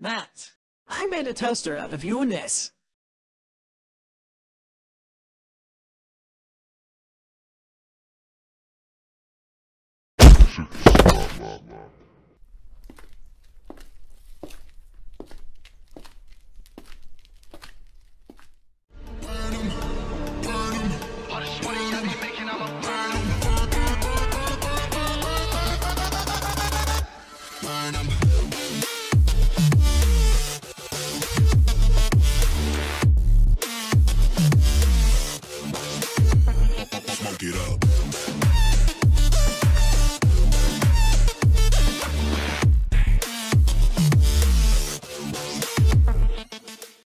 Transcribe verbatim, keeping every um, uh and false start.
Matt, I made a toaster out of you and this. Six, blah, blah, blah.